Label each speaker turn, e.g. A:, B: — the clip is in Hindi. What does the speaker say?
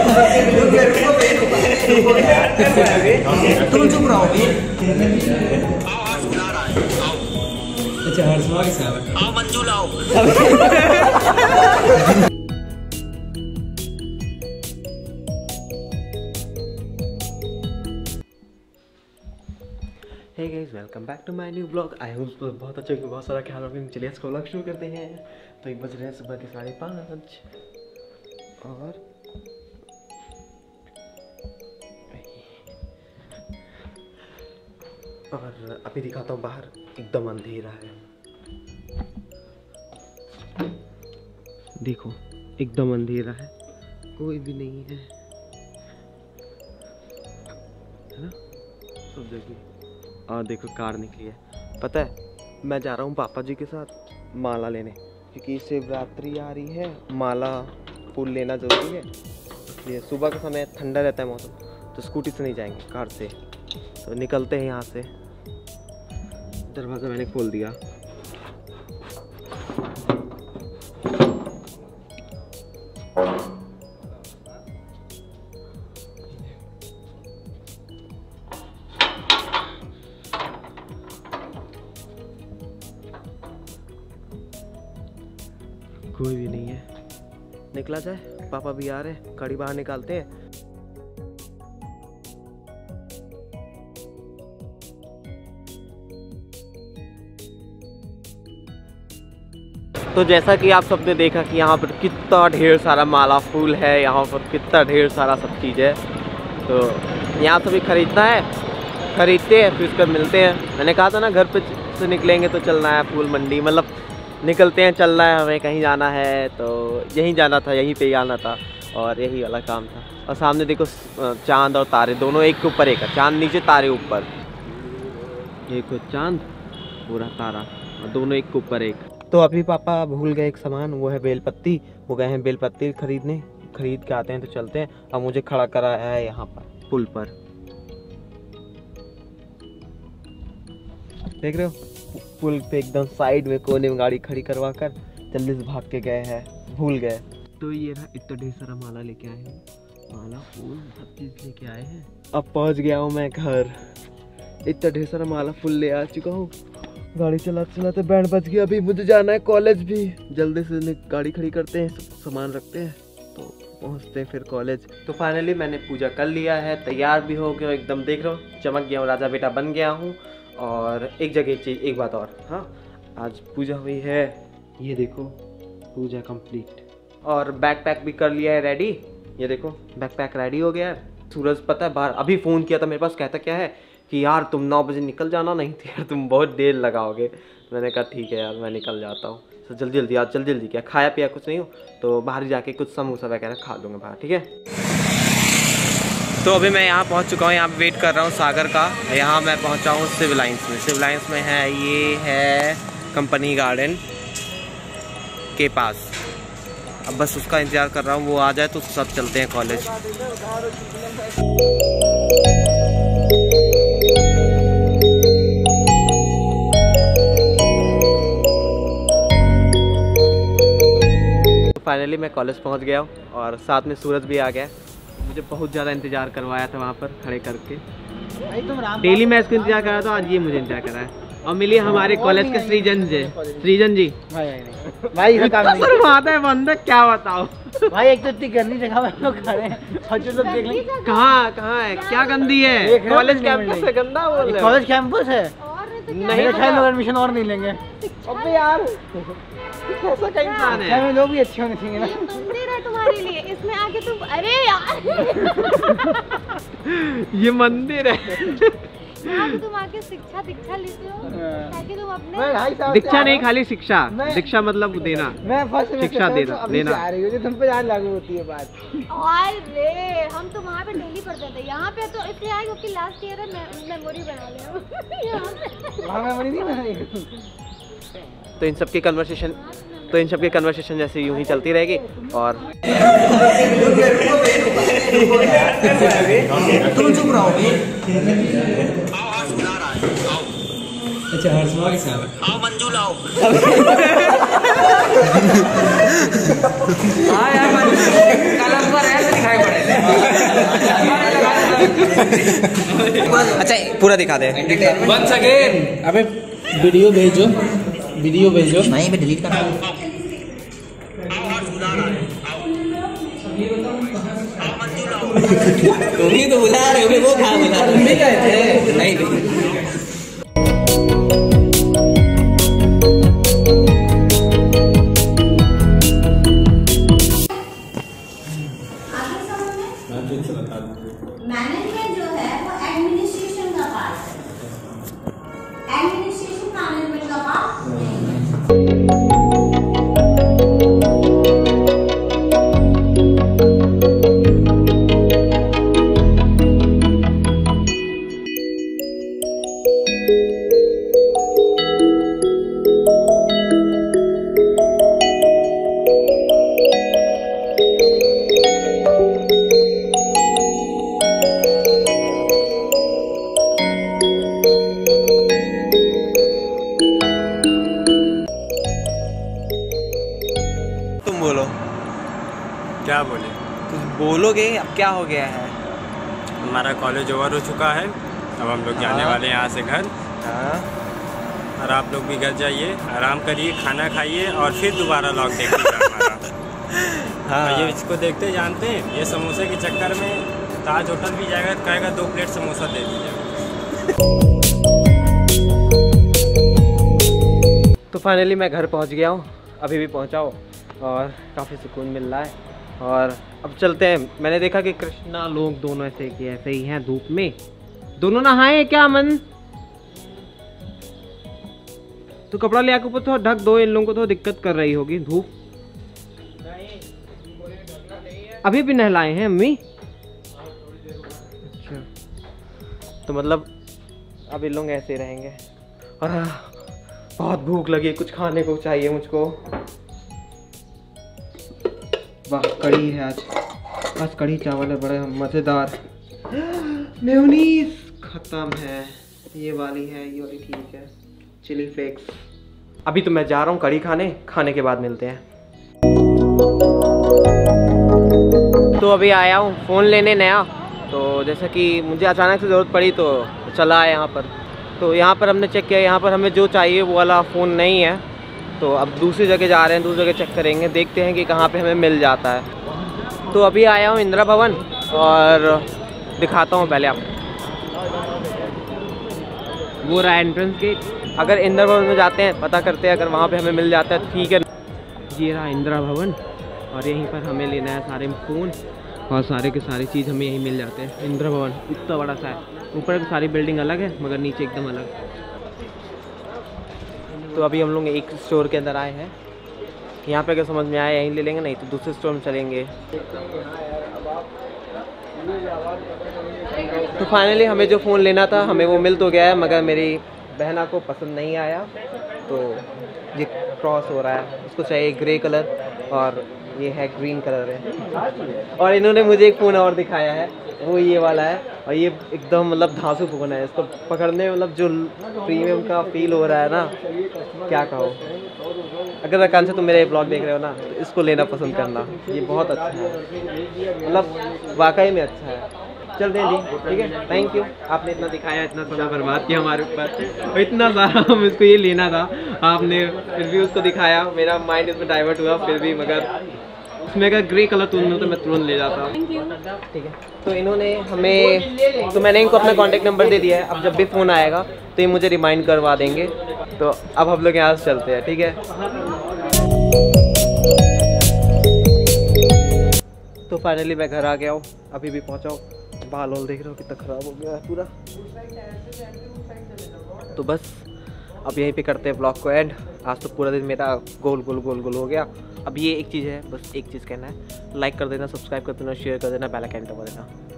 A: तुम चुप रहो।
B: अच्छा हर्षवा के साथ
A: आओ मंजू लाओ।
C: Hey guys, welcome back to my new blog. I hope बहुत अच्छे होंगे, बहुत सारा ख्याल रखेंगे। चलिए इसको ब्लॉग शुरू करते हैं। तो 1 बज रहे हैं सुबह के 5:30 और अभी दिखाता हूँ बाहर एकदम अंधेरा है। देखो एकदम अंधेरा है, कोई भी नहीं है ना सब जगह। और देखो कार निकली है। पता है मैं जा रहा हूँ पापा जी के साथ माला लेने, क्योंकि शिवरात्रि आ रही है, माला फूल लेना ज़रूरी है। इसलिए सुबह का समय ठंडा रहता है मौसम, तो स्कूटी से नहीं जाएंगे, कार से। तो निकलते हैं यहाँ से। दरवाज़ा मैंने खोल दिया। कोई भी नहीं है, निकला जाए। पापा भी आ रहे हैं, गाड़ी बाहर निकालते हैं। तो जैसा कि आप सबने देखा कि यहाँ पर कितना ढेर सारा माला फूल है, यहाँ पर कितना ढेर सारा सब चीज़ है। तो यहाँ से भी खरीदना है, खरीदते हैं फिर उसका मिलते हैं। मैंने कहा था ना घर पे से निकलेंगे तो चलना है फूल मंडी, मतलब निकलते हैं, चलना है, हमें कहीं जाना है। तो यहीं जाना था, यहीं पे ही आना था और यही वाला काम था। और सामने देखो चांद और तारे दोनों एक के ऊपर एक है, चांद नीचे तारे ऊपर। एक चांद पूरा तारा और दोनों एक के ऊपर एक। तो अभी पापा भूल गए एक सामान, वो है बेलपत्ती। वो गए हैं बेलपत्ती खरीदने, खरीद के आते हैं तो चलते हैं। अब मुझे खड़ा कराया है यहाँ पर पुल पर, देख रहे हो पुल पे एकदम साइड में कोने में गाड़ी खड़ी करवा कर जल्दी से भाग के गए हैं, भूल गए। तो ये ना इतना ढेर सारा माला लेके आए हैं, माला फूल सब चीज़ लेके आए हैं। अब पहुंच गया हूँ मैं घर, इतना ढेर सारा माला फूल ले आ चुका हूँ। गाड़ी चलाते चलाते बैंड बज गया। अभी मुझे जाना है कॉलेज भी, जल्दी से गाड़ी खड़ी करते हैं, सामान रखते हैं तो पहुँचते हैं फिर कॉलेज। तो फाइनली मैंने पूजा कर लिया है, तैयार भी हो गया एकदम, देख रहा हूँ चमक गया हूँ, राजा बेटा बन गया हूँ। और एक जगह चीज़, एक बात और, हाँ आज पूजा हुई है, ये देखो पूजा कंप्लीट। और बैग पैक भी कर लिया है रेडी, ये देखो बैग पैक रेडी हो गया है। सूरज पता है बाहर अभी फ़ोन किया था मेरे पास, कहता क्या है कि यार तुम 9 बजे निकल जाना, नहीं तो यार तुम बहुत देर लगाओगे। मैंने कहा ठीक है यार मैं निकल जाता हूँ। तो जल्दी जल्दी आज जल्दी जल्दी, क्या खाया पिया कुछ नहीं हो तो बाहर जाके कुछ समोसा वगैरह खा लूँगा बाहर, ठीक है। तो अभी मैं यहाँ पहुँच चुका हूँ, यहाँ वेट कर रहा हूँ सागर का। यहाँ मैं पहुँचा हूँ सिविल लाइन्स में। सिविल लाइन्स में है, ये है कंपनी गार्डन के पास। अब बस उसका इंतज़ार कर रहा हूँ, वो आ जाए तो सब चलते हैं कॉलेज। फाइनली मैं कॉलेज पहुँच गया हूँ और साथ में सूरज भी आ गया। मुझे बहुत ज़्यादा इंतज़ार करवाया था वहाँ पर खड़े करके। डेली मैं इसको इंतज़ार कर रहा था, आज ये मुझे इंतज़ार कर रहा है। और मिलिए हमारे कॉलेज के सृजन जी। सृजन जी
D: भाई
C: है बंदा, क्या बताओ
D: भाई, एक तो इतनी गंदी जगह में लोग खड़े हैं और जो लोग देख लेंगे
C: कहाँ है, क्या गंदी है? कॉलेज कैंपस है, गंदा बोल रहे हो?
D: कॉलेज कैंपस है,
C: नहीं
D: शायद लोग एडमिशन और नहीं लेंगे।
C: अबे यार कैसा कहीं इंसान है?
D: लोग भी अच्छे होने चाहिए ना।
E: मंदिर है तुम्हारे लिए, इसमें आके तुम, अरे यार
C: ये मंदिर है।
E: तुम आके शिक्षा दीक्षा लेते हो ताकि तुम अपने
C: दीक्षा नहीं, खाली शिक्षा। शिक्षा मतलब देना,
D: मैं फर्स्ट
C: शिक्षा देना लेना।
D: आ रही हो जो तुम पे यार लागू होती है बात।
E: अरे हम तो वहाँ पे डेली पढ़ते थे, यहाँ पे तो इसलिए आए क्योंकि लास्ट ईयर है, मेमोरी बना लिया
D: वहाँ मेमोरी नहीं बनानी।
C: तो इन सब की कन्वर्सेशन जैसे यूं ही चलती रहेगी। और
A: तुम चुप रहो।
B: अच्छा हर्षवा के साथ
A: आओ मंजू लाओ।
B: हाँ यार कलम पर ऐसे दिखाई पड़े।
C: अच्छा पूरा दिखा दे।
B: Once again. अबे वीडियो भेजो, वीडियो भेजो।
A: नहीं मैं डिलीट कर रहा हूँ। तुम ही तो बुला रहे हो, वो कहाँ बुला रहे हो? तुम भी गए थे? नहीं
F: मैनेजमेंट जो है वो एडमिनिस्ट्रेशन का पार्ट है, एडमिनिस्ट्रेशन मैनेजमेंट का पार्ट नहीं है।
C: तुम बोलो,
G: क्या बोले?
C: कुछ बोलोगे? अब क्या हो गया है?
G: हमारा कॉलेज ओवर हो चुका है, अब हम लोग जाने वाले हैं यहाँ से घर।
C: हाँ
G: और आप लोग भी घर जाइए, आराम करिए, खाना खाइए और फिर दोबारा लॉक देखिएगा हमारा।
C: हाँ
G: और ये इसको देखते जानते हैं, ये समोसे के चक्कर में ताज होटल भी जाएगा तो कहेगा 2 प्लेट समोसा दे दीजिए।
C: तो फाइनली मैं घर पहुंच गया हूँ, अभी भी पहुंचा हूँ और काफ़ी सुकून मिल रहा है। और अब चलते हैं। मैंने देखा कि कृष्णा लोग दोनों ऐसे ही हैं धूप में। दोनों नहाए क्या मन? तो कपड़ा ले आके ऊपर थोड़ा ढक दो, इन लोगों को तो दिक्कत कर रही होगी धूप। अभी भी नहलाए हैं अम्मी? अच्छा, तो मतलब अब इन लोग ऐसे रहेंगे। और बहुत भूख लगी, कुछ खाने को चाहिए मुझको। वाह कढ़ी है आज, बस कढ़ी चावल है, बड़े मज़ेदार। मेयोनीज खत्म है, ये वाली है, ये वाली ठीक है, चिली फ्लेक्स। अभी तो मैं जा रहा हूँ कढ़ी खाने के बाद मिलते हैं। तो अभी आया हूँ फ़ोन लेने नया, तो जैसा कि मुझे अचानक से ज़रूरत पड़ी तो चला आया यहाँ पर। तो यहाँ पर हमने चेक किया, यहाँ पर हमें जो चाहिए वो वाला फ़ोन नहीं है। तो अब दूसरी जगह जा रहे हैं, दूसरी जगह चेक करेंगे, देखते हैं कि कहाँ पे हमें मिल जाता है। तो अभी आया हूँ इंदिरा भवन और दिखाता हूँ पहले आपको। वो रहा एंट्रेंस गेट। अगर इंदिरा भवन में जाते हैं, पता करते हैं, अगर वहाँ पे हमें मिल जाता है तो ठीक है। ये रहा इंदिरा भवन और यहीं पर हमें लेना है सारे फ़ोन और सारे के सारी चीज़ हमें यहीं मिल जाते हैं। इंदिरा भवन इतना बड़ा सा है, ऊपर की सारी बिल्डिंग अलग है मगर नीचे एकदम अलग। तो अभी हम लोग एक स्टोर के अंदर आए हैं, यहाँ पे अगर समझ में आया यहीं ले लेंगे, नहीं तो दूसरे स्टोर में चलेंगे। तो फाइनली हमें जो फ़ोन लेना था हमें वो मिल तो गया है, मगर मेरी बहना को पसंद नहीं आया। तो ये क्रॉस हो रहा है, उसको चाहिए ग्रे कलर और ये है ग्रीन कलर है। और इन्होंने मुझे एक फ़ोन और दिखाया है, वो ये वाला है और ये एकदम मतलब धांसू फ़ोन है। इसको पकड़ने में मतलब जो प्रीमियम का फील हो रहा है ना, क्या कहो। अगर आकांक्षा तुम मेरे ब्लॉग देख रहे हो ना तो इसको लेना पसंद करना, ये बहुत अच्छा है, मतलब वाकई में अच्छा है। चलते हैं जी, ठीक है, थैंक यू। आपने इतना दिखाया, इतना समय बर्बाद किया हमारे ऊपर, इतना सारा हम इसको ये लेना था, आपने फिर भी उसको दिखाया, मेरा माइंड इसमें डाइवर्ट हुआ फिर भी, मगर उसमें अगर ग्रे कलर तुरंत तो मैं तुरंत ले जाता। ठीक है, तो इन्होंने हमें, तो मैंने इनको अपना कॉन्टैक्ट नंबर दे दिया है। अब जब भी फ़ोन आएगा तो ये मुझे रिमाइंड करवा देंगे। तो अब हम लोग यहाँ से चलते हैं, ठीक है। तो फाइनली मैं घर आ गया हूँ, अभी भी पहुँचा हूँ। बाल वाल देख रहे हो कितना ख़राब हो गया है पूरा। तो बस अब यहीं पे करते हैं ब्लॉग को एंड। आज तो पूरा दिन मेरा गोल गोल गोल गोल हो गया। अब ये एक चीज़ है, बस एक चीज़ कहना है, लाइक कर देना, सब्सक्राइब कर देना, शेयर कर देना, बेल आइकन दबा देना।